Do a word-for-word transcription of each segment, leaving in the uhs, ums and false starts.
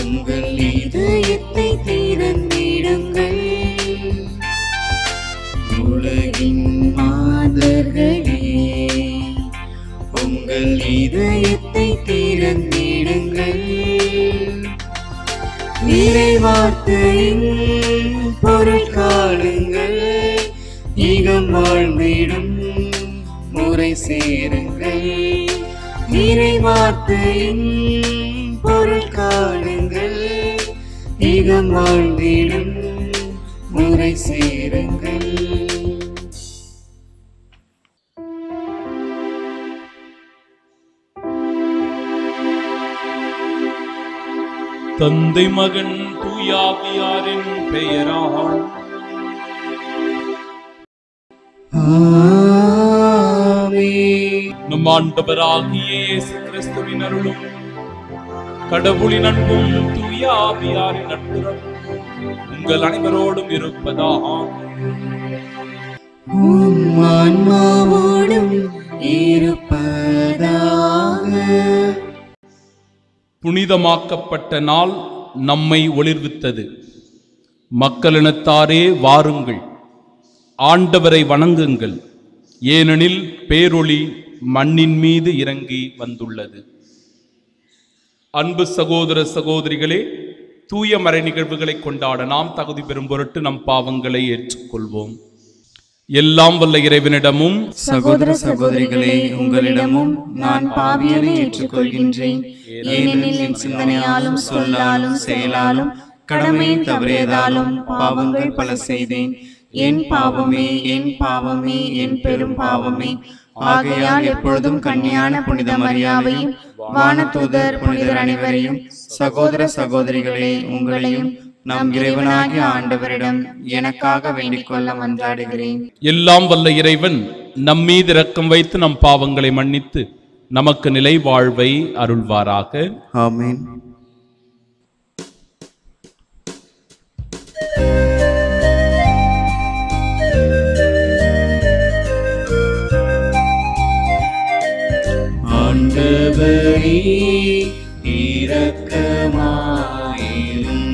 உங்கள் இதயத்தை திறந்திடுங்கள். உலகின் மாந்தர்களே, உங்கள் இதயத்தை திறந்திடுங்கள். இறைவார்த்தையின் பொருள் காணுங்கள். ஈகம் வாழ்ந்திடும் முறை சேருங்கள். இறைவார்த்தையின் பொருள் காணுங்கள். ஈகம் வாழ்ந்திடும் முறை சேருங்கள். தந்தை மகன் தூயாவியாரின் பெயரால் நம் ஆண்டவராகிய இயேசு கிறிஸ்துவின் அருளும் கடவுளின் அன்பும் தூயாவியாரின் நட்புறவும் உங்கள் அனைவரோடும் இருப்பதாக. ஆன்மாவோடும் இருப்பதாக. புனிதமாக்கப்பட்ட நாள் நம்மை ஒளிர்வித்தது. மக்களினத்தாரே வாருங்கள், ஆண்டவரை வணங்குங்கள், ஏனெனில் பேரொளி மண்ணின் மீது இறங்கி வந்துள்ளது. அன்பு சகோதர சகோதரிகளே, தூய மறை நிகழ்வுகளை கொண்டாட நாம் தகுதி பெறும் பொருட்டு நம் பாவங்களை ஏற்றுக்கொள்வோம். எல்லாம் வல்ல இறைவனிடமும் சகோதர சகோதரிகளே, உங்களிடமும் நான் பாவியனை ஏற்றுக்கொள்கின்றேன். ஏனெனில் என் சிந்தனையாலும் சொல்லாலும் செயலாலும் கடமையின் தவறியதாலும் பாவங்கள் பல செய்தேன். என் பாவமே, என் பாவமே, என் பெரும் பாவமே. ஆகையால் எப்பொழுதும் கன்னியான புனித மரியாவையும் வானதூதர் புனிதர் அனைவரையும், சகோதர சகோதரிகளே உங்களையும் நம் இறைவனாகிய ஆண்டவரிடம் எனக்காக வேண்டிக் கொள்ள மன்றாடுகிறேன். எல்லாம் வல்ல இறைவன் நம் மீது இரக்கம் வைத்து நம் பாவங்களை மன்னித்து நமக்கு நிலை வாழ்வை அருள்வாராக. ஆமென். ஆண்டவரே இரக்கமாயிரும்.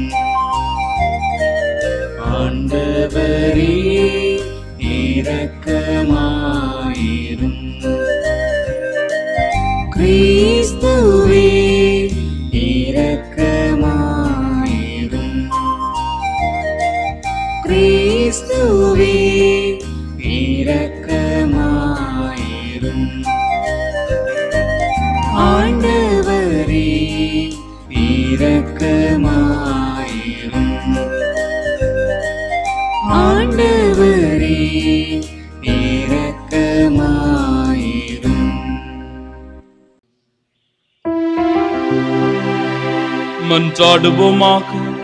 ஆண்டவரே இரக்கமாயிரும். கிறிஸ்துவே இரக்கமாயிரும். கிறிஸ்துவே இரக்கமாயிரும். ஆண்டவரே இரக்கமாயிரும். ஆண்டவரே இரக்கமாயிரும். மன்றாடுவோமாக.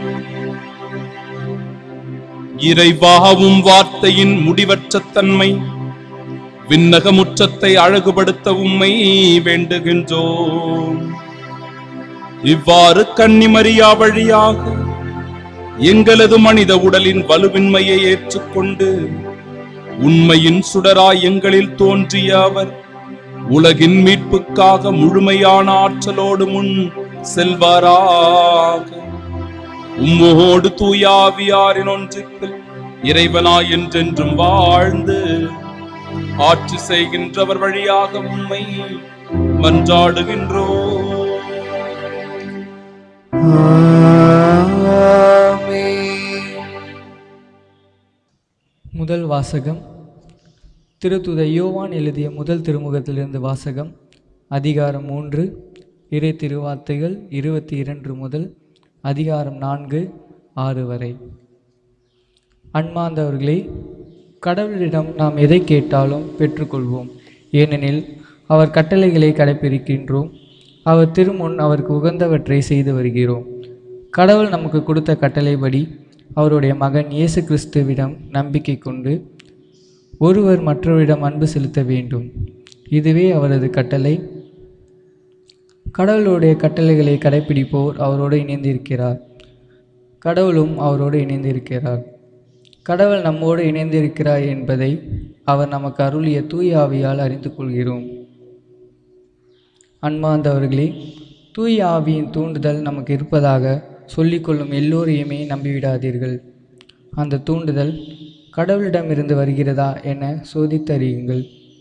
இறைவாவும் வார்த்தையின் முடிவற்ற தன்மை விண்ணக முற்றத்தை அழகுபடுத்த உம்மை வேண்டுகின்றோம். இவ்வாறு கன்னிமரியா வழியாக எங்களது மனித உடலின் வலுவின்மையை ஏற்றுக்கொண்டு உண்மையின் சுடராய் எங்களில் தோன்றிய அவர் உலகின் மீட்புக்காக முழுமையான ஆற்றலோடு முன் செல்வாராக. உம்மோடு தூயாவியாரின் ஒன்றிப்பில் இறைவனாய் என்றென்றும் வாழ்ந்து ஆட்சி செய்கின்றவர் வழியாக உம்மை மன்றாடுகின்றோம். முதல் வாசகம். திருத்தூத யோவான் எழுதிய முதல் திருமுகத்திலிருந்து வாசகம். அதிகாரம் மூன்று, இறை திருவார்த்தைகள் இருபத்தி இரண்டு முதல் அதிகாரம் நான்கு ஆறு வரை. அன்பார்ந்தவர்களே, கடவுளிடம் நாம் எதை கேட்டாலும் பெற்றுக்கொள்வோம். ஏனெனில் அவர் கட்டளைகளை கடைப்பிடிக்கின்றோம். அவர் திருமுன் அவருக்கு உகந்தவற்றை செய்து வருகிறோம். கடவுள் நமக்கு கொடுத்த கட்டளைப்படி அவருடைய மகன் இயேசு கிறிஸ்துவிடம் நம்பிக்கை கொண்டு ஒருவர் மற்றவரிடம் அன்பு செலுத்த வேண்டும். இதுவே அவரது கட்டளை. கடவுளுடைய கட்டளைகளை கடைப்பிடிப்போர் அவரோடு இணைந்திருக்கிறார். கடவுளும் அவரோடு இணைந்திருக்கிறார். கடவுள் நம்மோடு இணைந்திருக்கிறார் என்பதை அவர் நமக்கு அருளிய தூய ஆவியால் அறிந்து கொள்கிறோம். அன்பார்ந்தவர்களே, தூய ஆவியின் தூண்டுதல் நமக்கு இருப்பதாக சொல்லிக்கொள்ளும் எல்லோரையுமே நம்பிவிடாதீர்கள். அந்த தூண்டுதல் கடவுளிடமிருந்து வருகிறதா என சோதித்தறியுங்கள்.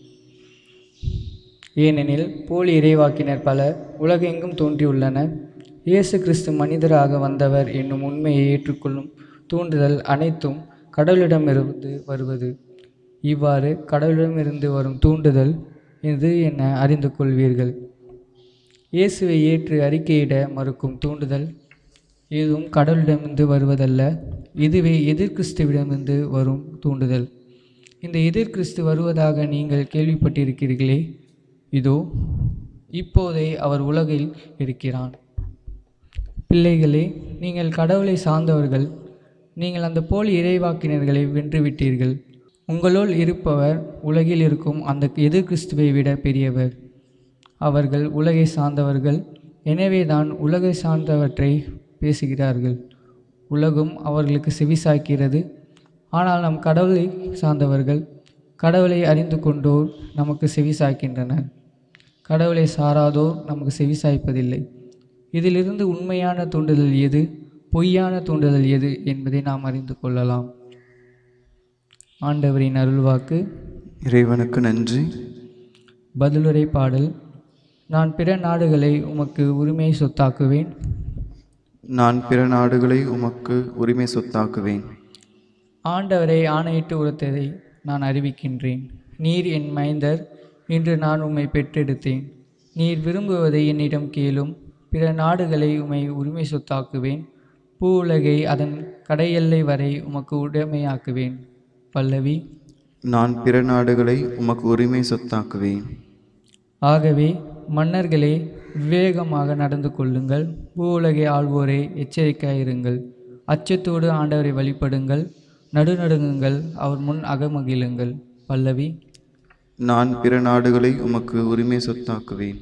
ஏனெனில் போலி இறைவாக்கினர் பல உலகெங்கும் தோன்றியுள்ளனர். இயேசு கிறிஸ்து மனிதராக வந்தவர் என்னும் உண்மையை ஏற்றுக்கொள்ளும் தூண்டுதல் அனைத்தும் கடவுளிடமிருந்து வருவது. இவ்வாறு கடவுளிடமிருந்து வரும் தூண்டுதல் இது என அறிந்து கொள்வீர்கள். இயேசுவை ஏற்று அறிக்கையிட மறுக்கும் தூண்டுதல் எதுவும் கடவுளிடமிருந்து வருவதல்ல. இதுவே எதிர்கிறிஸ்துவிடமிருந்து வரும் தூண்டுதல். இந்த எதிர்கிறிஸ்து வருவதாக நீங்கள் கேள்விப்பட்டிருக்கிறீர்களே, இதோ இப்போதே அவர் உலகில் இருக்கிறான். பிள்ளைகளே, நீங்கள் கடவுளை சார்ந்தவர்கள். நீங்கள் அந்த போலி இறைவாக்கினர்களை வென்றுவிட்டீர்கள். உங்களுள் இருப்பவர் உலகில் இருக்கும் அந்த எதிர்கிறிஸ்துவை விட பெரியவர். அவர்கள் உலகை சார்ந்தவர்கள், எனவேதான் உலகை சார்ந்தவற்றை பேசுகிறார்கள். உலகம் அவர்களுக்கு செவிசாய்க்கிறது. ஆனால் நம் கடவுளை சார்ந்தவர்கள், கடவுளை அறிந்து கொண்டோர் நமக்கு செவிசாய்க்கின்றனர். கடவுளை சாராதோர் நமக்கு செவிசாய்ப்பதில்லை. இதிலிருந்து உண்மையான தூண்டுதல் எது, பொய்யான தூண்டுதல் எது என்பதை நாம் அறிந்து கொள்ளலாம். ஆண்டவரின் அருள்வாக்கு. இறைவனுக்கு நன்றி. பதிலுரை பாடல். நான் பிற நாடுகளை உமக்கு உரிமை சொத்தாக்குவேன். நான் பிற நாடுகளை உமக்கு உரிமை சொத்தாக்குவேன். ஆண்டவரை ஆணையிட்டு உரைத்ததை நான் அறிவிக்கின்றேன். நீர் என் மைந்தர், இன்று நான் உம்மை பெற்றெடுத்தேன். நீர் விரும்புவதை என்னிடம் கேளும். பிற நாடுகளை உம்மை உரிமை சொத்தாக்குவேன். பூ உலகை அதன் கடையெல்லை வரை உமக்கு உடைமையாக்குவேன். பல்லவி. நான் பிற நாடுகளை உமக்கு உரிமை சொத்தாக்குவேன். ஆகவே மன்னர்களே, விவேகமாக நடந்து கொள்ளுங்கள். பூ உலகை ஆள்வோரே, எச்சரிக்கையாயிருங்கள். அச்சத்தோடு ஆண்டவரை வழிபடுங்கள். நடுநடுங்குங்கள், அவர் முன் அகமகிழுங்கள். பல்லவி. நான் பிற நாடுகளை உமக்கு உரிமை சொத்தாக்குவேன்.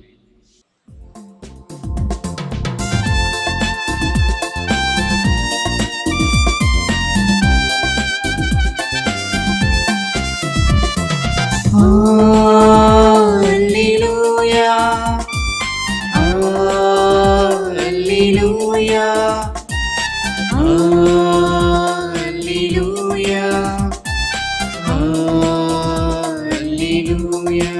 Alleluia, Alleluia, Alleluia, Alleluia,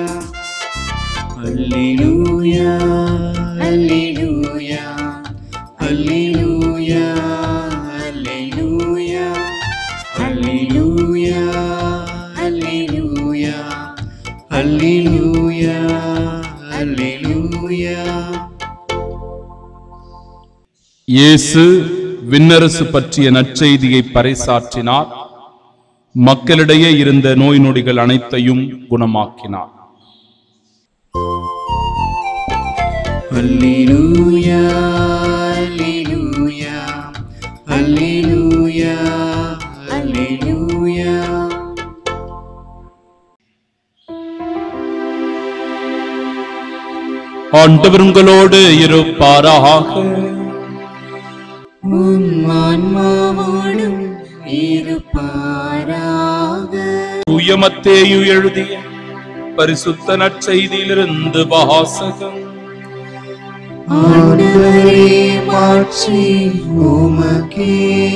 Alleluia, Alleluia, Alleluia, Alleluia, Alleluia, Alleluia, Alleluia, Alleluia. இயேசு விண்ணரசு பற்றிய நற்செய்தியை பறைசாற்றினார். மக்களிடையே இருந்த நோய் நொடிகள் அனைத்தையும் குணமாக்கினார். Alleluia, Alleluia, Alleluia, Alleluia. ஆண்டவர் உங்களோடு இருப்பாராக. உம் ஆன்மாவோடும் இருப்பாராக. தூய மத்தேயு எழுதிய பரிசுத்த நற்செய்தியிலிருந்து வாசகம். ஆண்டவரே, மாட்சி உமக்கே.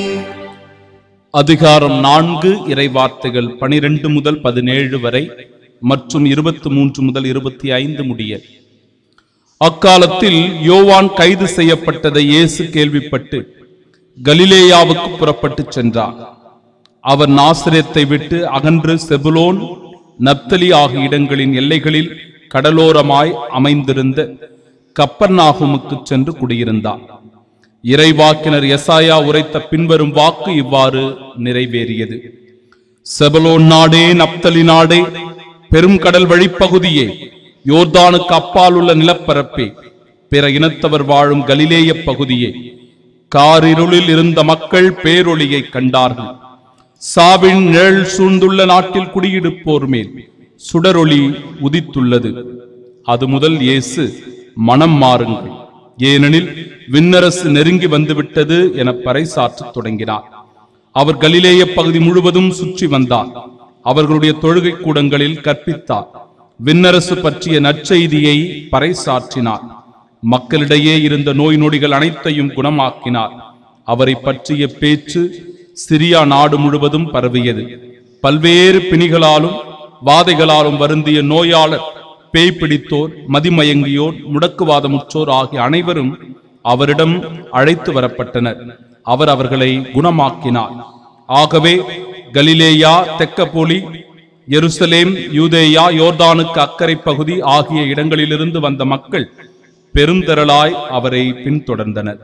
அதிகாரம் நான்கு, இறைவார்த்தைகள் பனிரெண்டு முதல் பதினேழு வரை மற்றும் இருபத்தி மூன்று முதல் இருபத்தி ஐந்து முடிய. அக்காலத்தில் யோவான் கைது செய்யப்பட்டதை இயேசு கேள்விப்பட்டு கலிலேயாவுக்கு புறப்பட்டு சென்றார். அவர் நாசரேத்தை விட்டு அகன்று செபுலோன், நப்தலி ஆகிய இடங்களின் எல்லைகளில் கடலோரமாய் அமைந்திருந்த கப்பர்நாகுமுக்கு சென்று குடியிருந்தார். இறைவாக்கினர் எசாயா உரைத்த பின்வரும் வாக்கு இவ்வாறு நிறைவேறியது. செபுலோன் நாடே, நப்தலி நாடே, பெரும் கடல் வழிப்பகுதியே, யோர்தானுக்கு அப்பால் உள்ள நிலப்பரப்பே, பிற இனத்தவர் வாழும் கலிலேய பகுதியே, காரிருளில் இருந்த மக்கள் பேரொளியை கண்டார்கள். சாவின் நிழல் சூழ்ந்துள்ள நாட்டில் குடியிருப்போர் மேல் சுடரொளி உதித்துள்ளது. அது முதல் இயேசு, மனம் மாறுங்கள், ஏனெனில் விண்ணரசு நெருங்கி வந்துவிட்டது என பறைசாற்றத் தொடங்கினார். அவர் கலிலேய பகுதி முழுவதும் சுற்றி வந்தார். அவர்களுடைய தொழுகை கூடங்களில் கற்பித்தார். விண்ணரசு பற்றிய நற்செய்தியை பறைசாற்றினார். மக்களிடையே இருந்த நோய் நொடிகள் அனைத்தையும் குணமாக்கினார். அவரை பற்றிய பேச்சு சிரியா நாடு முழுவதும் பரவியது. பல்வேறு பிணிகளாலும் வாதைகளாலும் வருந்திய நோயாளர், பேய் பிடித்தோர், மதிமயங்கியோர், முடக்குவாதமுற்றோர் ஆகிய அனைவரும் அவரிடம் அழைத்து வரப்பட்டனர். அவர் அவர்களை குணமாக்கினார். ஆகவே கலிலேயா, தெக்கப்போலி, எருசலேம், யூதேயா, யோர்தானுக்கு அக்கறை பகுதி ஆகிய இடங்களிலிருந்து வந்த மக்கள் பெருந்திரளாய் அவரை பின்தொடர்ந்தனர்.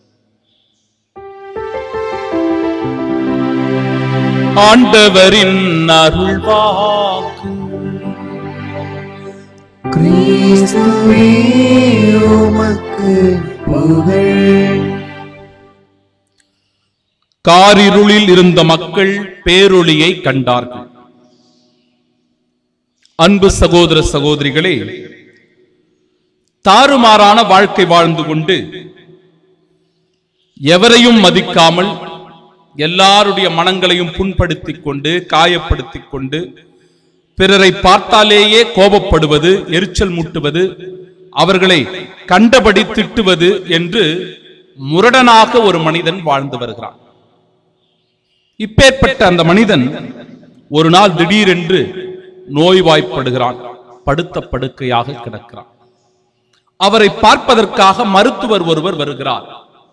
ஆண்டவரின் அருள்வாக்கு. கிறிஸ்துவே உமக்கு புகழ். காரிருளில் இருந்த மக்கள் பேரொளியை கண்டார்கள். அன்பு சகோதர சகோதரிகளே, தாறுமாறான வாழ்க்கை வாழ்ந்து கொண்டு எவரையும் மதிக்காமல் எல்லாருடைய மனங்களையும் புண்படுத்திக் கொண்டு காயப்படுத்திக் கொண்டு பிறரை பார்த்தாலேயே கோபப்படுவது, எரிச்சல் மூட்டுவது, அவர்களை கண்டபடி திட்டுவது என்று முரடனாக ஒரு மனிதன் வாழ்ந்து வருகிறான். இப்பேற்பட்ட அந்த மனிதன் ஒரு நாள் திடீரென்று நோய்வாய்ப்படுகிறான். படுத்த படுக்கையாக கிடக்கிறான். அவரை பார்ப்பதற்காக மருத்துவர் ஒருவர் வருகிறார்.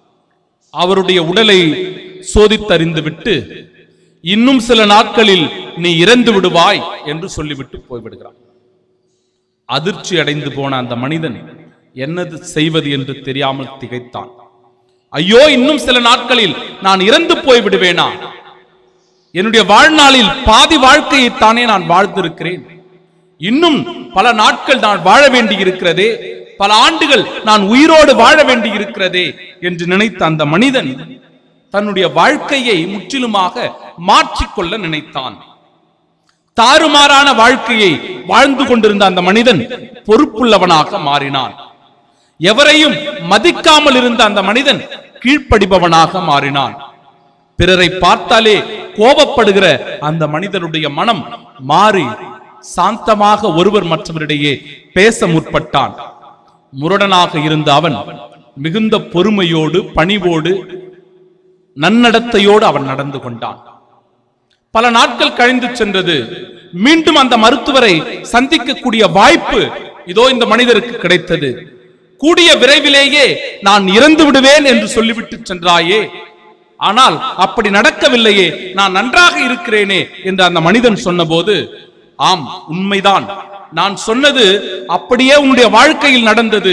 அவருடைய உடலை சோதித்தறிந்து விட்டு, இன்னும் சில நாட்களில் நீ இறந்து விடுவாய் என்று சொல்லிவிட்டு போய்விடுகிறான். அதிர்ச்சி அடைந்து போன அந்த மனிதன் என்னது செய்வது என்று தெரியாமல் திகைத்தான். ஐயோ, இன்னும் சில நாட்களில் நான் இறந்து போய் விடுவேனா? என்னுடைய வாழ்நாளில் பாதி வாழ்க்கையைத்தானே நான் வாழ்ந்திருக்கிறேன். இன்னும் பல நாட்கள் நான் வாழ வேண்டி இருக்கிறதே, பல ஆண்டுகள் நான் உயிரோடு வாழ வேண்டி இருக்கிறதே என்று நினைத்த அந்த மனிதன் தன்னுடைய வாழ்க்கையை முற்றிலுமாக மாற்றிக்கொள்ள நினைத்தான். தாறுமாறான வாழ்க்கையை வாழ்ந்து கொண்டிருந்த அந்த மனிதன் பொறுப்புள்ளவனாக மாறினான். எவரையும் மதிக்காமல் இருந்த அந்த மனிதன் கீழ்ப்படிபவனாக மாறினான். பிறரை பார்த்தாலே கோபப்படுகிற அந்த மனிதனுடைய மனம் மாறி சாந்தமாக ஒருவர் மற்றவரிடையே பேச முற்பட்டான். முரடனாக இருந்த அவன் மிகுந்த பொறுமையோடு, பணிவோடு, நன்னடத்தையோடு அவன் நடந்து கொண்டான். பல நாட்கள் கழிந்து சென்றது. மீண்டும் அந்த மருத்துவரை சந்திக்கக்கூடிய வாய்ப்பு இதோ இந்த மனிதருக்கு கிடைத்தது. கூடிய விரைவிலேயே நான் இறந்து விடுவேன் என்று சொல்லிவிட்டு சென்றாயே, ஆனால் அப்படி நடக்கவில்லையே, நான் நன்றாக இருக்கிறேனே என்று அந்த மனிதன் சொன்னபோது, ஆம், உண்மைதான், நான் சொன்னது அப்படியே உன்னுடைய வாழ்க்கையில் நடந்தது.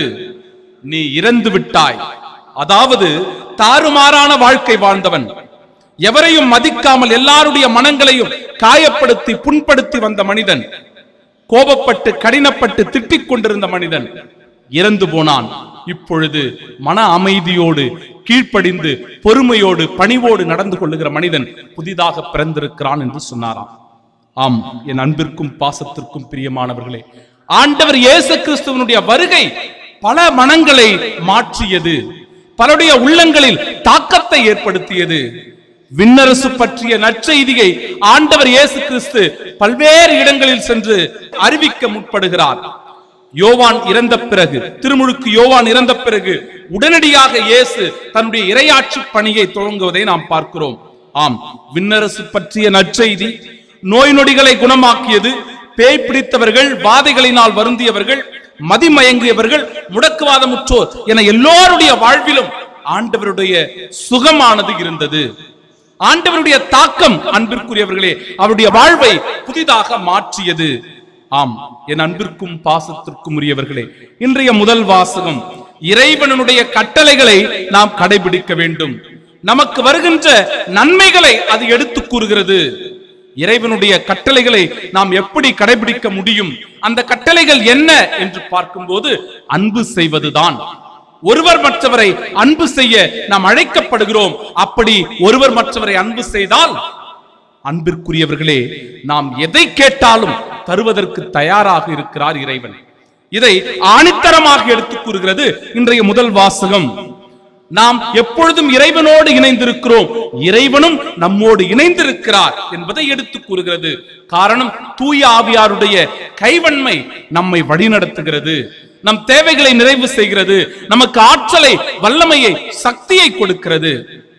நீ இறந்து விட்டாய். அதாவது தாறுமாறான வாழ்க்கை வாழ்ந்தவன், எவரையும் மதிக்காமல் எல்லாருடைய மனங்களையும் காயப்படுத்தி புண்படுத்தி வந்த மனிதன், கோபப்பட்டு கடினப்பட்டு திட்டிக் கொண்டிருந்த மனிதன் இறந்து போனான். இப்பொழுது மன அமைதியோடு, கீழ்ப்படிந்து, பொறுமையோடு, பணிவோடு நடந்து கொள்ளுகிற மனிதன் புதிதாக பிறந்திருக்கிறான் என்று சொன்னாராம். ஆம், என் அன்பிற்கும் பாசத்திற்கும் பிரியமானவர்களே, ஆண்டவர் இயேசு கிறிஸ்துவனுடைய வருகை பல மனங்களை மாற்றியது, பலருடைய உள்ளங்களில் தாக்கத்தை ஏற்படுத்தியது. விண்ணரசு பற்றிய நற்செய்தியை ஆண்டவர் இயேசு கிறிஸ்து பல்வேறு இடங்களில் சென்று அறிவிக்க முற்படுகிறார். யோவான் இறந்த பிறகு, திருமுழுக்கு யோவான் இறந்த பிறகு உடனடியாக இயேசு தன்னுடைய இறையாட்சி பணியை துவங்குவதை நாம் பார்க்கிறோம். ஆம், விண்ணரசு பற்றிய நற்செய்தி நோய் நொடிகளை குணமாக்கியது. பேய் பிடித்தவர்கள், வாதைகளினால் வருந்தியவர்கள், மதிமயங்கியவர்கள், முடக்குவாதமுற்றோர் என எல்லோருடைய வாழ்விலும் ஆண்டவருடைய சுகமானது இருந்தது. ஆண்டவருடைய தாக்கம், அன்பிற்குரியவர்களே, அவருடைய வாழ்வை புதிதாக மாற்றியது. ஆம், என் அன்பிற்கும் பாசத்திற்கும் உரியவர்களே, இன்றைய முதல் வாசகம் இறைவனுடைய கட்டளைகளை நாம் கடைபிடிக்க வேண்டும். நமக்கு வருகின்ற நன்மைகளை அது எடுத்து கூறுகிறது. இறைவனுடைய கட்டளைகளை நாம் எப்படி கடைபிடிக்க முடியும்? அந்த கட்டளைகள் என்ன என்று பார்க்கும்போது, அன்பு செய்வதுதான். ஒருவர் மற்றவரை அன்பு செய்ய நாம் அழைக்கப்படுகிறோம். அப்படி ஒருவர் மற்றவரை அன்பு செய்தால், அன்பிற்குரியவர்களே, நாம் எதை கேட்டாலும் தருவதற்கு தயாராக இருக்கிறார் இறைவன். இதை ஆணித்தரமாக எடுத்துக் கூறுகிறது இன்றைய முதல் வாசகம். நாம் எப்பொழுதும் இறைவனோடு இணைந்திருக்கிறோம், இறைவனும் நம்மோடு இணைந்திருக்கிறார் என்பதை எடுத்துக் கூறுகிறது. காரணம், தூய ஆவியாருடைய கைவன்மை நம்மை வழிநடத்துகிறது, நம் தேவைகளை நிறைவு செய்கிறது, நமக்கு ஆற்றலை, வல்லமையை, சக்தியை கொடுக்கிறது.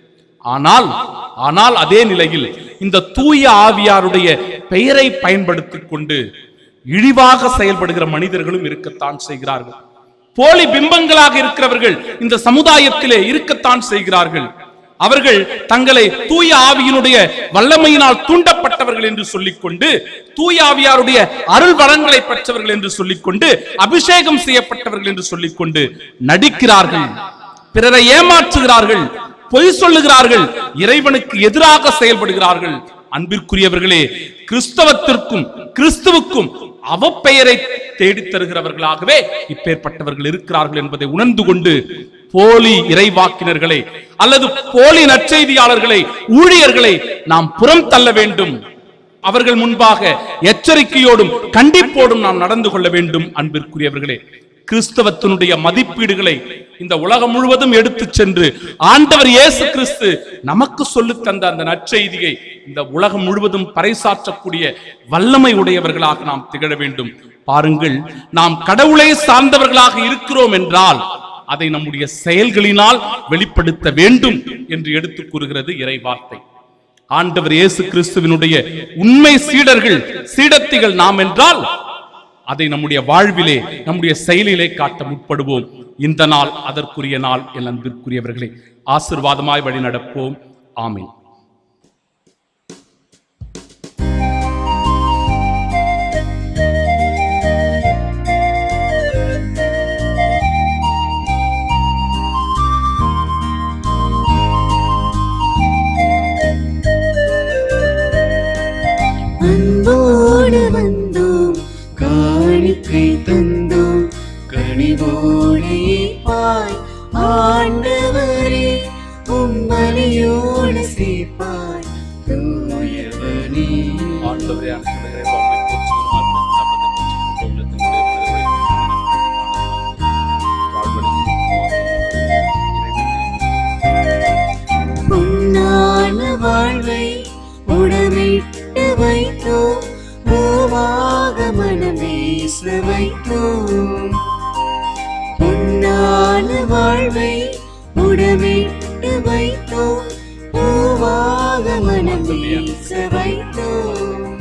ஆனால் ஆனால் அதே நிலையில் இந்த தூய ஆவியாருடைய பெயரை பயன்படுத்திக் கொண்டு இழிவாக செயல்படுகிற மனிதர்களும் இருக்கத்தான் செய்கிறார்கள். போலி பிம்பங்களாக இருக்கிறவர்கள் இந்த சமுதாயத்திலே இருக்கத்தான் செய்கிறார்கள். அவர்கள் தங்களை தூய ஆவியினுடைய வல்லமையினால் தூண்டப்பட்டவர்கள் என்று சொல்லிக்கொண்டு, தூய ஆவியாருடைய அருள் வளங்களை பெற்றவர்கள் என்று சொல்லிக்கொண்டு, அபிஷேகம் செய்யப்பட்டவர்கள் என்று சொல்லிக்கொண்டு நடிக்கிறார்கள், பிறரை ஏமாற்றுகிறார்கள், பொய் சொல்லுகிறார்கள், இறைவனுக்கு எதிராக செயல்படுகிறார்கள். அன்பிற்குரியவர்களே, கிறிஸ்தவத்திற்கும் கிறிஸ்துவுக்கும் அவப்பெயரை தேடித் தருகிறவர்களாகவே இப்பேற்பட்டவர்கள் இருக்கிறார்கள் என்பதை உணர்ந்து கொண்டு போலி இறைவாக்கினர்களை அல்லது போலி நற்செய்தியாளர்களை, ஊழியர்களை நாம் புறம் தள்ள வேண்டும். அவர்கள் முன்பாக எச்சரிக்கையோடும் கண்டிப்போடும் நாம் நடந்து கொள்ள வேண்டும். அன்பிற்குரியவர்களே, கிறிஸ்தவத்தினுடைய மதிப்பீடுகளை இந்த உலகம் முழுவதும் எடுத்துச் சென்று ஆண்டவர் இயேசு கிறிஸ்து நமக்கு சொல்லித் தந்த அந்த நற்செய்தியை இந்த உலகம் முழுவதும் பறைசாற்றக்கூடிய வல்லமை உடையவர்களாக நாம் திகழ வேண்டும். பாருங்கள், நாம் கடவுளை சார்ந்தவர்களாக இருக்கிறோம் என்றால் அதை நம்முடைய செயல்களினால் வெளிப்படுத்த வேண்டும் என்று எடுத்துக் கூறுகிறது இறை வார்த்தை. ஆண்டவர் இயேசு கிறிஸ்துவினுடைய உண்மை சீடர்கள், சீடத்திகள் நாம் என்றால் அதை நம்முடைய வாழ்விலே, நம்முடைய செயலிலே காட்ட முற்படுவோம். இந்த நாள் அதற்குரிய நாள். என் அன்பிற்குரியவர்களே, ஆசீர்வாதமாய் வழி நடப்போம். ஆமென். அன்போடு வந்தோம், காணிக்கை தந்தோம், கனிவோடு பாய் ஆண்டவரே, உம்மலியோடு சேர்ப்பாய் தூயவனே. ஆண்டவரே, பொன்னான வாழ்வை உடமிட்டு வைத்தோம், பூவாக மனம் வீச வைத்தோம். பொன்னான வாழ்வை உடமிட்டு வைத்தோம், பூவாக மனம் வீச வைத்தோம்.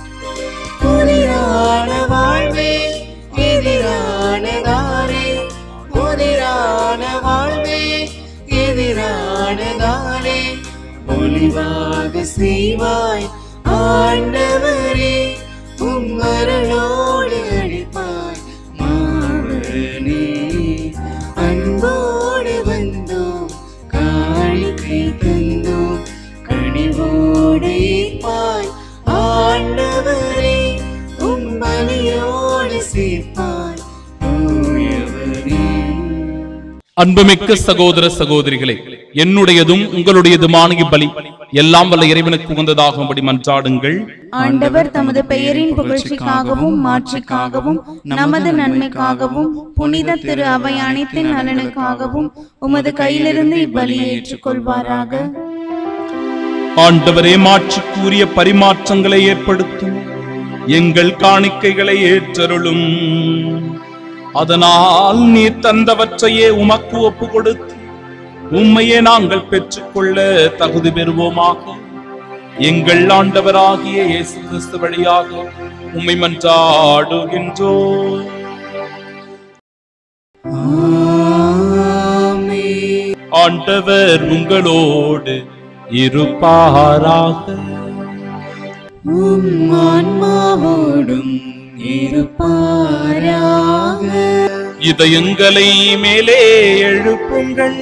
புதிரான வாழ்வே எதிரானதாரே, புதிரான வாழ்வே எதிரானதாரே, ஒளிவாக செய்வாய் ஆண்டவரே, உம்மருளோடு அழைப்பாய் மாவனே. அன்போடு வந்தோம், காணிக்கை தந்தோம், கனிவோடு பாய் ஆண்டவரே, உம்மலியோடு சேர்ப்பாய் தூயவனே. அன்புமிக்க சகோதர சகோதரிகளே, என்னுடையதும் உங்களுடையதுமான இப்பலி எல்லாம் வல்ல இறைவனுக்கு உகந்ததாகும்படி மன்றாடுங்கள். ஆண்டவர் தமது பெயரின் புகழ்ச்சிக்காகவும் மாட்சிக்காகவும் நமது நன்மைக்காகவும் புனித திரு அவை அனைத்தின் நலனுக்காகவும் உமது கையிலிருந்து இப்பலியை ஏற்றுக்கொள்வாராக. ஆண்டவரே, மாட்சிக்குரிய பரிமாற்றங்களை ஏற்படுத்தும், எங்கள் காணிக்கைகளை ஏற்றருளும். அதனால் நீர் தந்தவற்றையே உமக்கு ஒப்பு கொடுத்து உம்மையே நாங்கள் பெற்றுக்கொள்ள தகுதி பெறுவோமாக. எங்கள் ஆண்டவராகிய இயேசு கிறிஸ்து வழியாக உம்மை மன்றாடுகின்றோம். ஆண்டவர் உங்களோடு இருப்பாராக. உம் ஆன்மாவோடும் இருப்பாராக. இதயங்களை மேலே எழுப்புங்கள்.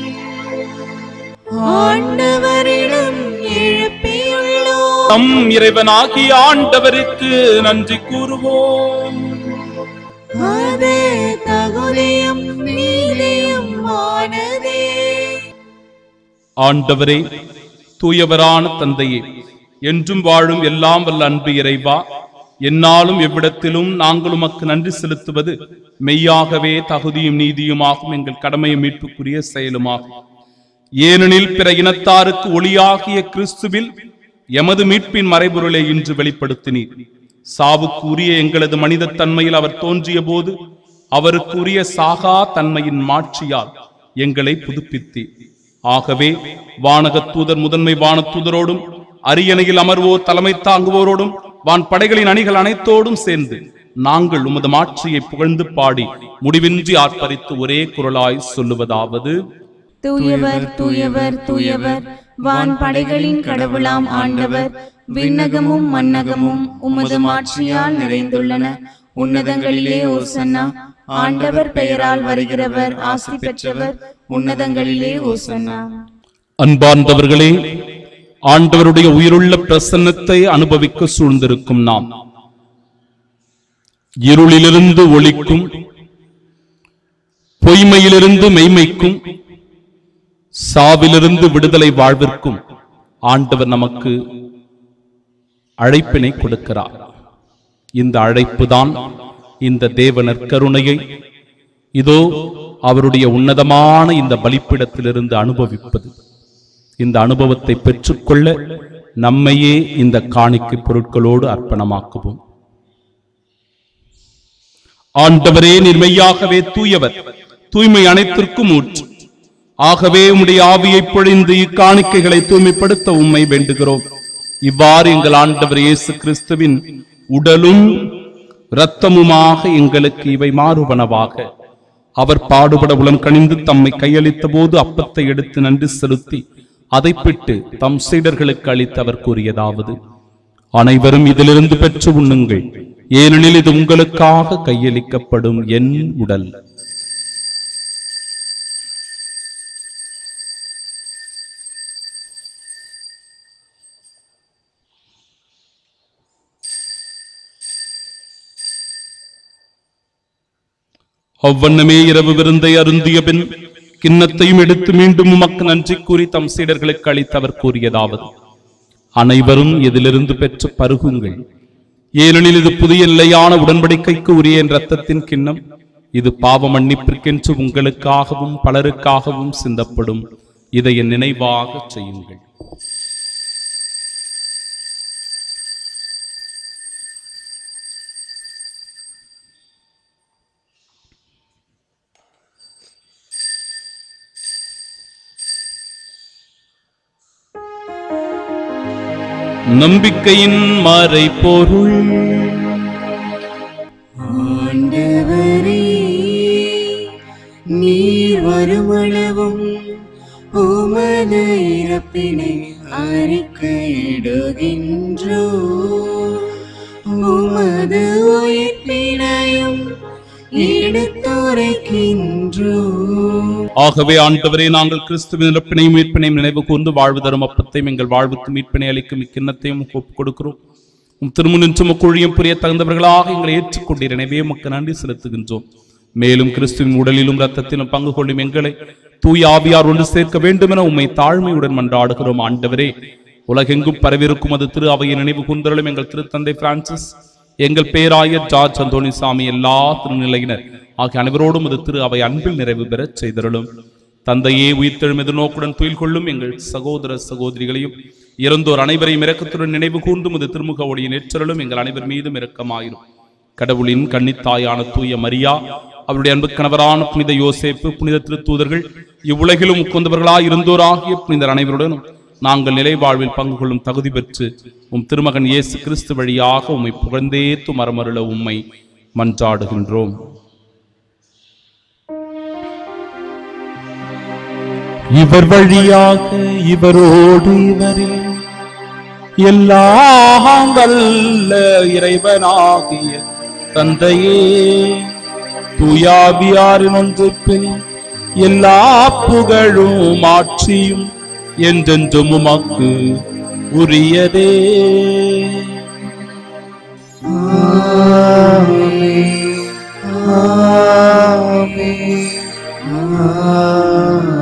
ஆண்டவரிடம் எழுப்பியுள்ளோம். நம் இறைவனாகிய ஆண்டவருக்கு நன்றி கூறுவோம். அது தகுதியும் நீதியும் ஆனதே. ஆண்டவரே, தூயவரான தந்தையே, என்றும் வாழும் எல்லாம் வல்ல அன்பு இறைவா, என்னாலும் எவ்விடத்திலும் நாங்கள் உமக்கு நன்றி செலுத்துவது மெய்யாகவே தகுதியும் நீதியுமாகும், எங்கள் கடமை மீட்புக்குரிய செயலுமாகும். ஏனெனில் பிற இனத்தாருக்கு ஒளியாகிய கிறிஸ்துவில் எமது மீட்பின் மறைபொருளை இன்று வெளிப்படுத்தினீர். சாவுக்குரிய எங்களது மனித தன்மையில் அவர் தோன்றிய போது அவருக்குரிய சாகா தன்மையின் மாட்சியால் எங்களை புதுப்பித்தீர். ஆகவே வானகத் தூதர் முதன்மை வானத்தூதரோடும் அரியணையில் அமர்வோர் தலைமை தாங்குவோரோடும் வான் படைகளின் அணிகள் அனைத்தோடும் சேர்ந்து நாங்கள் உமது மாட்சியை புகழ்ந்து பாடி முடிவின்றி ஆர்ப்பரித்து ஒரே குரலாய் சொல்லுவதாவது: தூயவர் தூயவர் தூயவர், வான் படைகளின் கடவுளாம் ஆண்டவர். விண்ணகமும் மண்ணகமும் உமது மாட்சியால் நிறைந்துள்ளன. உன்னதங்களிலே ஓசன்னா. ஆண்டவர் பெயரால் வருகிறவர் ஆசி பெற்றவர். உன்னதங்களிலே ஓசன்னா. அன்பார்ந்தவர்களே, ஆண்டவருடைய உயிருள்ள பிரசன்னத்தை அனுபவிக்க சூழ்ந்திருக்கும் நாம் இருளிலிருந்து ஒளிக்கும், பொய்மையிலிருந்து மெய்மைக்கும், சாவிலிருந்து விடுதலை வாழ்விற்கும் ஆண்டவர் நமக்கு அழைப்பினை கொடுக்கிறார். இந்த அழைப்பு தான் இந்த தேவனர் கருணையை இதோ அவருடைய உன்னதமான இந்த பலிப்பிடத்திலிருந்து அனுபவிப்பது. இந்த அனுபவத்தை பெற்றுக்கொள்ள நம்மையே இந்த காணிக்கை பொருட்களோடு அர்ப்பணமாக்குவோம். ஆண்டவரே, நீர் மெய்யாகவே தூயவர், தூய்மை அனைத்திற்கும் ஊற்று. ஆகவே உம்முடைய ஆவியை பொழிந்து இக்காணிக்கைகளை தூய்மைப்படுத்த உம்மை வேண்டுகிறோம். இவ்வாறு எங்கள் ஆண்டவர் இயேசு கிறிஸ்துவின் உடலும் இரத்தமுமாக எங்களுக்கு இவை மாறுபனவாக. அவர் பாடுபட உளம் கனிந்து தம்மை கையளித்த போது அப்பத்தை எடுத்து நன்றி செலுத்தி அதை பிட்டு தம் சீடர்களுக்கு அளித்து அவர் கூறியதாவது: அனைவரும் இதிலிருந்து பெற்று உண்ணுங்கள், ஏனெனில் இது உங்களுக்காக கையளிக்கப்படும் என் உடல். அவ்வண்ணமே இரவு விருந்தை அருந்திய பின் கிண்ணத்தையும் எடுத்து மீண்டும் உமக்கு நன்றி கூறி தம் சீடர்களுக்கு அளித்து அவர் கூறியதாவது: அனைவரும் இதிலிருந்து பெற்று பருகுங்கள், ஏனெனில் இது புதிய நிலையான உடன்படிக்கைக்கு உரிய என் இரத்தத்தின் கிண்ணம். இது பாவ மன்னிப்பிற்கென்று உங்களுக்காகவும் பலருக்காகவும் சிந்தப்படும். இதை என் நினைவாக செய்யுங்கள். நம்பிக்கையின் மறைபொருள். ஆண்டவரே, நீர் வருமளவும் உமது இறப்பினை அறிக்கையிடுகின்றோம், உமது உயிர்ப்பினையும் எடுத்துரைக்கின்றோம். ஆகவே ஆண்டவரே, நாங்கள் கிறிஸ்துவின் இறப்பினையும் மீட்பினையும் நினைவு கூர்ந்து வாழ்வு தரும் அப்பத்தையும் எங்கள் வாழ்வுக்கு மீட்பினை அளிக்கும் இக்கிண்ணத்தையும் ஒப்புக் கொடுக்கிறோம். உம் திருமுனின்று மொழியும் புரிய தகுந்தவர்களாக எங்களை ஏற்றுக்கொண்டீர். எனவே உமக்கு நன்றி செலுத்துகின்றோம். மேலும் கிறிஸ்துவின் உடலிலும் இரத்தத்திலும் பங்கு கொள்ளும் எங்களை தூய ஆவியார் ஒன்று சேர்க்க வேண்டும் என உம்மை தாழ்மையுடன் மன்றாடுகிறோம். ஆண்டவரே, உலகெங்கும் பரவிருக்கும் அது திரு அவையை நினைவு கூர்ந்தருளும். எங்கள் திருத்தந்தை பிரான்சிஸ், எங்கள் பேராயர் ஜார்ஜ் அந்தோனிசாமி, எல்லா திருநிலையினர் ஆகிய அனைவரோடும் அது திரு அவை அன்பில் நிறைவு பெற செய்தருளும். தந்தையே, உயிர்த்தெழும் எதிர்நோக்குடன் துயில் கொள்ளும் எங்கள் சகோதர சகோதரிகளையும் இறந்தோர் அனைவரையும் இரக்கத்துடன் நினைவு கூர்ந்தும் அது திருமுக ஒளியின் ஏற்றருளும். எங்கள் அனைவர் மீதும் இரக்கமாயிரும். கடவுளின் கன்னித்தாயான தூய மரியா, அவருடைய அன்பு கணவரான புனித யோசேப்பு, புனித திருத்தூதர்கள், இவ்வுலகிலும் உட்கொண்டவர்களாய் இருந்தோர் ஆகிய புனிதர் அனைவருடனும் நாங்கள் நிலை வாழ்வில் பங்கு கொள்ளும் தகுதி பெற்று உம் திருமகன் இயேசு கிறிஸ்து வழியாக உம்மை புகழ்ந்தேத்து மரமருள உம்மை மன்றாடுகின்றோம். இவர் வழியாக இவரோடு இவரில் எல்லாம் வல்ல இறைவனாகிய தந்தையே, தூயாவியாரின் ஒன்றுப்பில் எல்லா புகழும் ஆட்சியும் என்றென்றும் உமக்கு உரியதே. ஆமென், ஆமென், ஆமென்.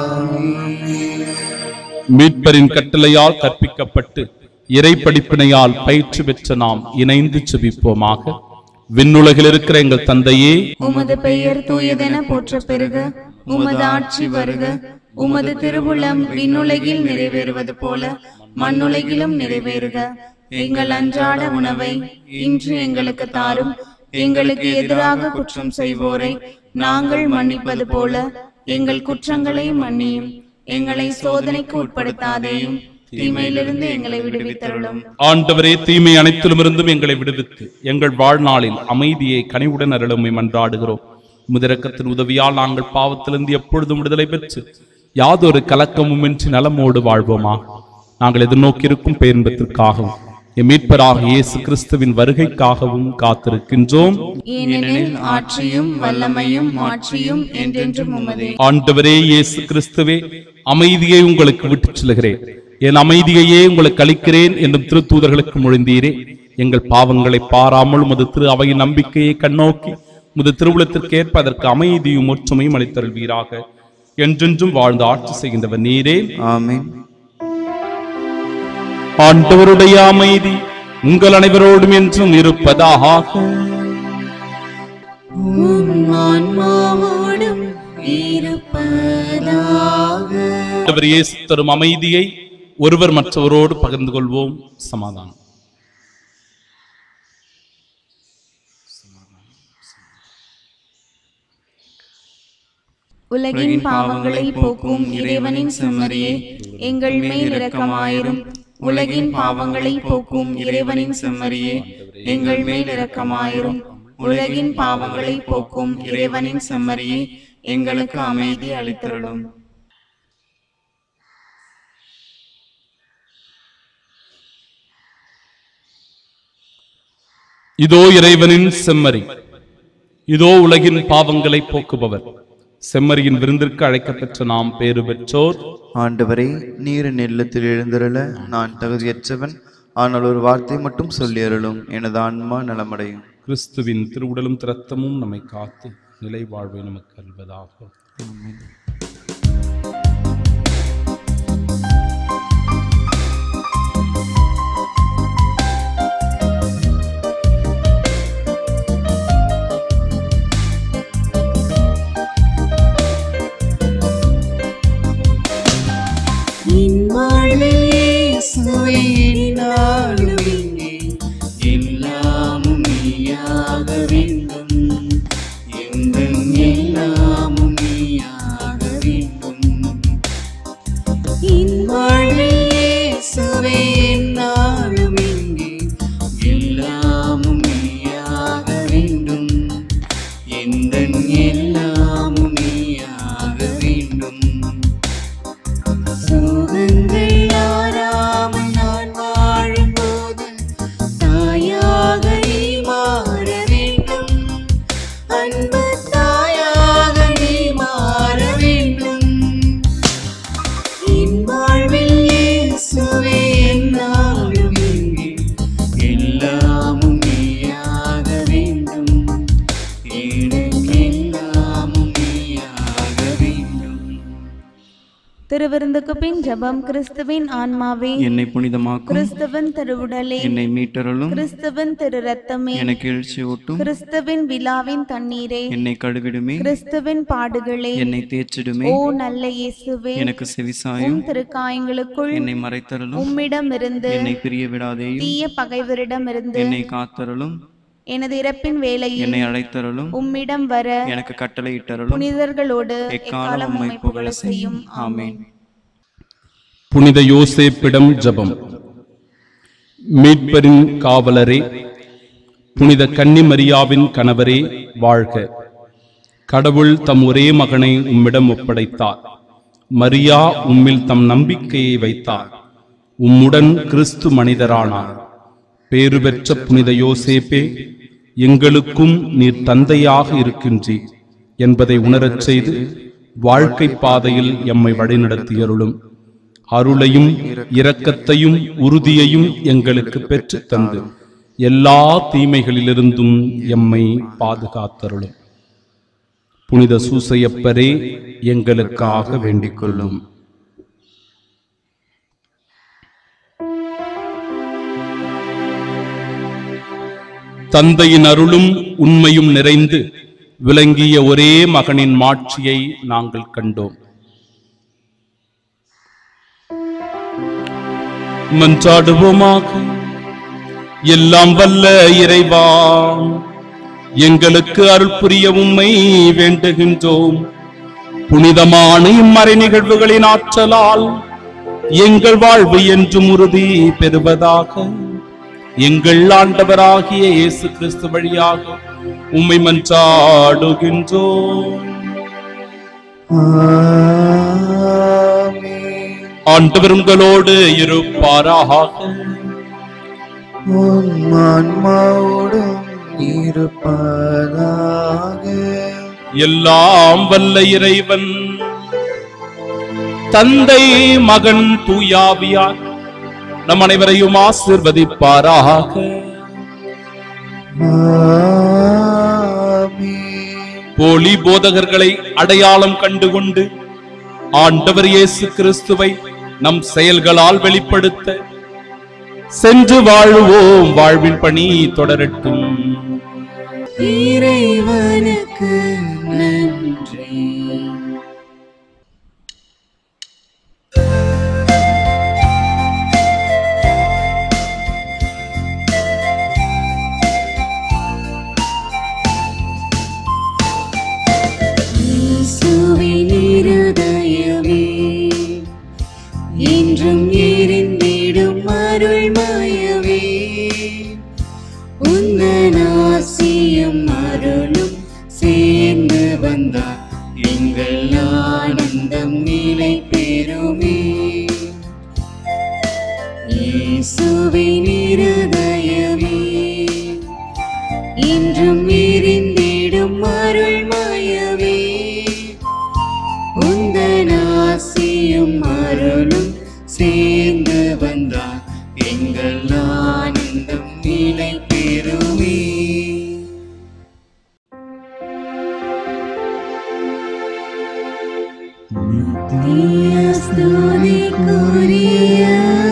மீட்பரின் கட்டளையால் கற்பிக்கப்பட்டு இறை படிப்பினையால் பயிற்சி பெற்ற நாம் இணைந்து செபிப்போமாக. விண்ணுலகில் இருக்கிற எங்கள் தந்தையே, உமது பெயர் தூயதென போற்ற பெருக, உமது ஆட்சி வருக, உமது திருவுளம் விண்ணுலகில் நிறைவேறுவது போல மண்ணுலகிலும் நிறைவேறுக. எங்கள் அன்றாட உணவை இன்று எங்களுக்கு தாரும். எங்களுக்கு எதிராக குற்றம் செய்வோரை நாங்கள் மன்னிப்பது போல எங்கள் குற்றங்களை மன்னியும். எங்களை சோதனைக்கு உட்படுத்தாதேயும் தீமையிலிருந்து எங்களை விடுவித்தருளும். ஆண்டவரே, தீமை அனைத்திலுமிருந்தும் எங்களை விடுவித்து எங்கள் வாழ்நாளில் அமைதியை கனிவுடன் அருளுமை மன்றாடுகிறோம். முதிரக்கத்தின் உதவியால் நாங்கள் பாவத்திலிருந்து எப்பொழுதும் விடுதலை பெற்று யாதொரு கலக்கமும் இன்றி நலமோடு வாழ்வோமா. நாங்கள் எதிர்நோக்கியிருக்கும் பேரின்பத்திற்காகவும் எம் மீட்பராக இயேசு கிறிஸ்துவின் வருகைக்காகவும் காத்திருக்கின்றோம். ஏனெனில் ஆட்சியும் வல்லமையும் மாட்சியும் என்றென்றும் உமதே. ஆண்டவரே இயேசு கிறிஸ்துவே, அமைதியை உங்களுக்கு விட்டுச் செல்கிறேன், என் அமைதியையே உங்களுக்கு அளிக்கிறேன் என்றும் திருத்தூதர்களுக்கு மொழிந்தீரே. எங்கள் பாவங்களை பாராமல் உமது திரு அவையின் நம்பிக்கையை கண்ணோக்கி உமது திருவுளத்திற்கு ஏற்ப அதற்கு அமைதியும் ஒற்றுமையும் அளித்தருள்வீராக. என்றென்றும் வாழ்ந்து ஆட்சி செய்கின்றவர் நீரே. ஆமென். ஆண்டவருடைய அமைதி உங்கள் அனைவரோடும் என்றும் இருப்பதாக. உம் ஆன்மாவோடும் இருப்பதாக. ஆண்டவர் இயேசு தரும் அமைதியை ஒருவர் மற்றவரோடு பகிர்ந்து கொள்வோம். சமாதானம். உலகின் பாவங்களை போக்கும் இறைவனின் செம்மறியே, எங்கள் மேல் இரக்கமாயிரும். உலகின் பாவங்களை போக்கும் இறைவனின் செம்மறியே, எங்கள் மேல் இரக்கமாயிரும். உலகின் பாவங்களை போக்கும் இறைவனின் செம்மறியே, எங்களுக்கு அமைதி அளித்தருளும். இதோ இறைவனின் செம்மறி, இதோ உலகின் பாவங்களை போக்குபவர். செம்மறியின் விருந்திற்கு அழைக்கப்பெற்ற நாம் பேறு பெற்றோர். ஆண்டவரே, நீர் என் இல்லத்தில் எழுந்திருள நான் தகுதியற்றவன். ஆனால் ஒரு வார்த்தை மட்டும் சொல்லி அருளும், எனது ஆன்மா நலமடையும். கிறிஸ்துவின் திருவுடலும் இரத்தமும் நம்மை காத்து நிலை வாழ்வை நமக்கு அல்வதாக. எல்லாமும் நீயாக வேண்டும், எங்கள் எல்லாமும் நீயாக வேண்டும். என் வாழ்வில் இயேசுவே என்னாலும் இங்கே எல்லாமும் நீயாக வேண்டும், எங்கள் எல்லாமும் நீயாக வேண்டும். சோகங்கள் யாராமல் நான் வாழும்போது தாயாக நீ மாற வேண்டும், அன்பு தாயாக நீ மாற வேண்டும். என் வாழ்வில் இயேசுவே என்னாலும் இங்கே எல்லாமும் நீயாக வேண்டும், எனக்கு எல்லாமும் நீயாக வேண்டும். திருவிருந்துக்கு பின் ஜெபம். கிறிஸ்துவின் ஆன்மாவே என்னை புனிதமாக்கும், கிறிஸ்துவின் திருவுடலே என்னை மீட்டருளும், கிறிஸ்துவின் திரு ரத்தமே எனக்கு எழுச்சியூட்டும், கிறிஸ்துவின் விழாவின் தண்ணீரே என்னை கழுவிடுமே, கிறிஸ்துவின் பாடுகளே என்னை தேற்றிடுமே, ஓ நல்ல இயேசுவே எனக்கு செவிசாயும், உம் திருக்காயங்களுக்குள் என்னை மறைத்தருளும், உம்மிடமிருந்து என்னை பிரிய விடாதேயும், தீய பகைவரிடமிருந்து என்னை காத்தருளும், எனது இறப்பின் வேளையில் என்னை அழைத்தருளும், உம்மிடம் வர எனக்கு கட்டளையிட்டருளும், புனிதர்களோடு எக்காலம் உம்மை புகழ செய்யும். ஆமென். புனித யோசேப்பிடம் ஜெபம். மீட்பரின் காவலரே, புனித கன்னிமரியாவின் கணவரே வாழ்க. கடவுள் தம் ஒரே மகனை உம்மிடம் ஒப்படைத்தார். மரியா உம்மில் தம் நம்பிக்கையை வைத்தார். உம்முடன் கிறிஸ்து மனிதரானார். பேறு பெற்ற புனித யோசேப்பே, எங்களுக்கும் நீர் தந்தையாக இருக்கின்றீர் என்பதை உணரச் செய்து வாழ்க்கை பாதையில் எம்மை வழிநடத்தியருளும். அருளையும் இரக்கத்தையும் உறுதியையும் எங்களுக்கு பெற்று தந்து எல்லா தீமைகளிலிருந்தும் எம்மை பாதுகாத்தருளும். புனித சூசையப்பரே, எங்களுக்காக வேண்டிக் கொள்ளும். தந்தையின் அருளும் உண்மையும் நிறைந்து விளங்கிய ஒரே மகனின் மாட்சியை நாங்கள் கண்டோம். மன்றாடுவோமாக. எல்லாம் வல்ல இறைவா, எங்களுக்கு அருள் புரிய உம்மை வேண்டுகின்றோம். புனிதமான இம்மறை நிகழ்வுகளின் ஆற்றலால் எங்கள் வாழ்வு என்றும் உறுதி பெறுவதாக எங்கள் ஆண்டவராகிய இயேசு கிறிஸ்து வழியாக உம்மை மன்றாடுகின்றோம். ஆண்டவர் உங்களோடு இருப்பாராக. உம் ஆன்மாவோடும் இருப்பதாக. எல்லாம் வல்ல இறைவன் தந்தை மகன் தூயாவியார் நம் அனைவரையும் ஆசீர்வதிப்பாராக. போலி போதகர்களை அடையாளம் கண்டுகொண்டு ஆண்டவர் இயேசு கிறிஸ்துவை நம் செயல்களால் வெளிப்படுத்த சென்று வாழுவோம். வாழ்வின் பணி தொடரட்டும். இறைவனுக்கு நன்றி. இயேசுவின் இருதயமே என்றும் எரிந்திடும் அருள்மயமே, உந்தன் ஆசியும் அருளும் சேர்ந்து வந்தார் எங்கள் ஆனந்தம் நிலை பெறுமே. இயேசுவின் இருதயமே என்றும் எரிந்திடும் அருள்மயமே, உந்தன் ஆசியும் அருளும் சேர்ந்து வந்தார் எங்கள் ஆனந்தம் நிலை பெறுமே. ஸ்துதிக்குரிய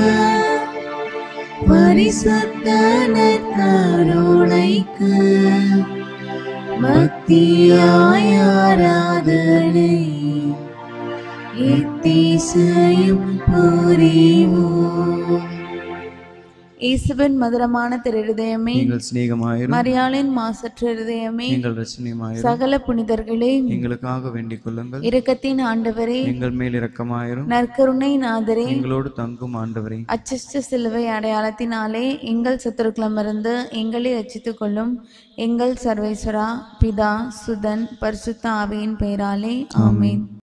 பரிசுத்த நற்கருணைக்கு பக்தியாய் ஆராதனை எத்திசையும் புரிவோம். இயேசுவின் மதுரமான திருஹிருதயமே, எங்கள் சிநேகமாயிரும். மரியாளின் மாசற்ற இருதயமே, எங்கள் ரட்சணியமாயிரும். சகல புனிதர்களே, எங்களுக்காக வேண்டிக் கொள்ளுங்கள். இரக்கத்தின் ஆண்டவரே, எங்கள் மேல் இரக்கமாயிரும். நற்கருணை நாதரே, எங்களோடு தங்கும் ஆண்டவரே, அச்சஸ்ட சிலுவை அடையாளத்தினாலே எங்கள் சத்துருக்களமிருந்து எங்களை ரட்சித்துக் கொள்ளும் எங்கள் சர்வேஸ்வரா, பிதா, சுதன், பரிசுத்த ஆவியின் பெயராலே ஆமென்.